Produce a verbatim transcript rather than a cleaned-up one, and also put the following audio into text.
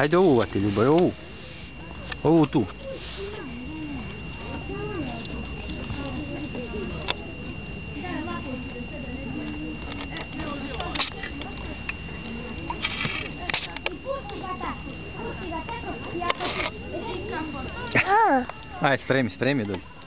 Hajde ovu uvati, Ljuboj, ovu. Ovu tu. Aj, spremi, spremi, dođi.